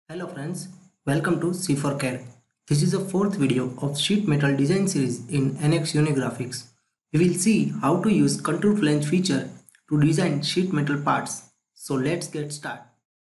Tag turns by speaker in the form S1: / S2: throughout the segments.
S1: Hello friends, welcome to C4CAD. This is the fourth video of sheet metal design series in NX Unigraphics. We will see how to use contour flange feature to design sheet metal parts. So let's get started.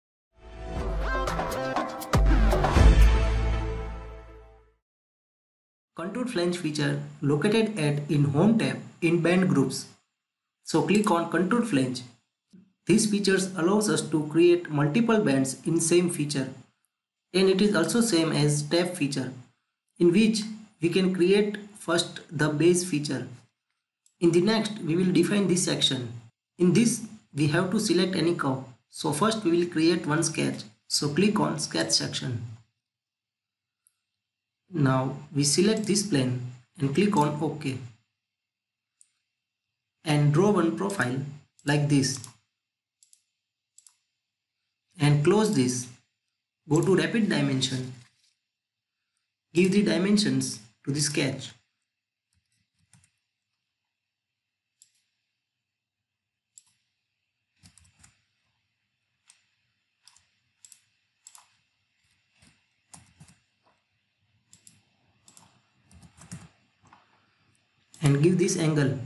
S1: Contour flange feature located at in Home tab in band groups. So click on contour flange. These features allows us to create multiple bands in same feature. And it is also same as tab feature, in which we can create first the base feature. In the next we will define this section. In this we have to select any curve. So first we will create one sketch. So click on sketch section. Now we select this plane and click on OK. And draw one profile like this. And close this. Go to rapid dimension. Give the dimensions to the sketch. And give this angle.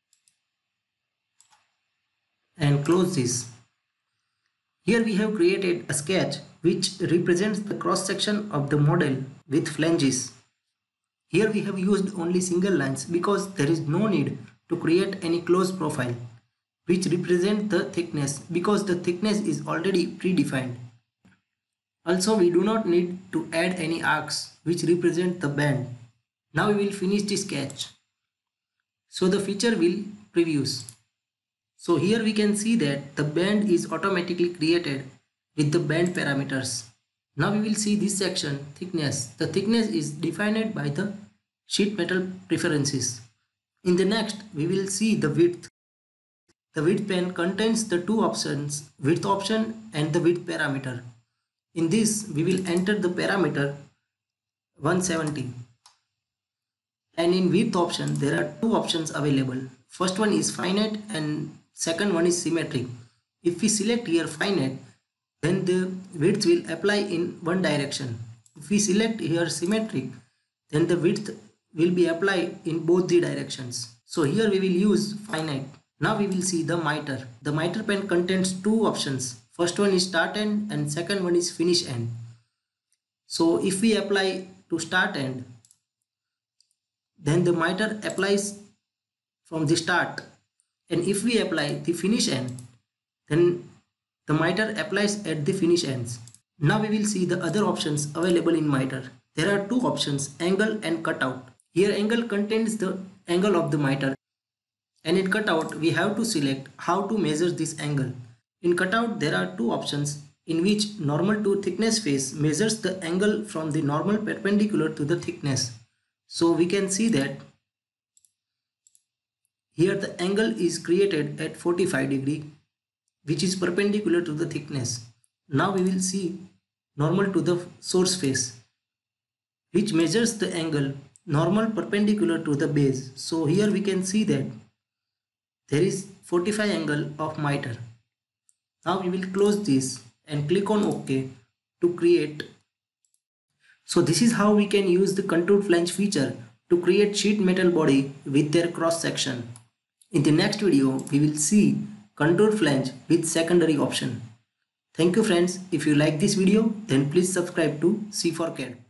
S1: And close this. Here we have created a sketch which represents the cross section of the model with flanges. Here we have used only single lines because there is no need to create any close profile which represent the thickness because the thickness is already predefined. Also we do not need to add any arcs which represent the band. Now we will finish the sketch. So the feature will previews. So here we can see that the band is automatically created with the band parameters. Now we will see this section thickness. The thickness is defined by the sheet metal preferences. In the next we will see the width. The width pane contains the two options, width option and the width parameter. In this we will enter the parameter 170. And in width option there are two options available. First one is finite and second one is symmetric. If we select here finite, then the width will apply in one direction. If we select here symmetric, then the width will be applied in both the directions. So here we will use finite. Now we will see the miter. The miter pane contains two options. First one is start end and second one is finish end. So if we apply to start end, then the miter applies from the start. And if we apply the finish end, then the miter applies at the finish ends. Now we will see the other options available in miter. There are two options, angle and cutout. Here angle contains the angle of the miter. And in cutout we have to select how to measure this angle. In cutout there are two options in which normal to thickness face measures the angle from the normal perpendicular to the thickness. So we can see that here the angle is created at 45 degree, which is perpendicular to the thickness. Now we will see normal to the source face, which measures the angle normal perpendicular to the base. So here we can see that there is 45 angle of miter. Now we will close this and click on OK to create. So this is how we can use the contour flange feature to create sheet metal body with their cross section. In the next video, we will see contour flange with secondary option. Thank you friends. If you like this video, then please subscribe to C4CAD.